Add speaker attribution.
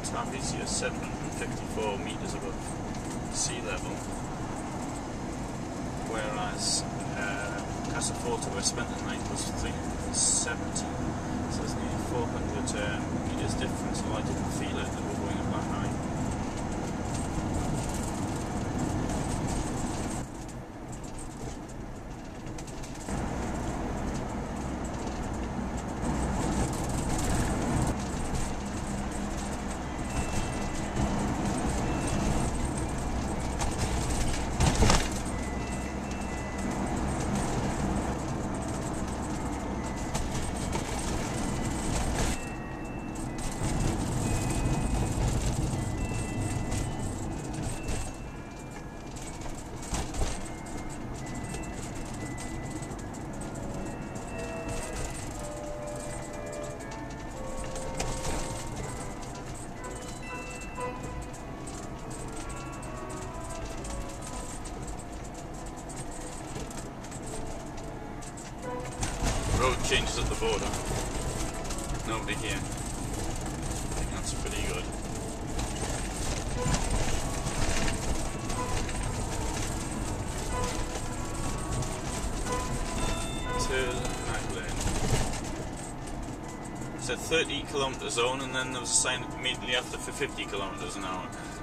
Speaker 1: Tarvisio 754 metres above sea level, whereas Castelforte, where I spent the night, was 370, so there's nearly 400 metres difference, although I didn't feel it that we're going up that high. Road changes at the border. Nobody here. I think that's pretty good. Thörl-Maglern. It's a 30 kilometre zone, and then there was a sign immediately after for 50 kilometres an hour.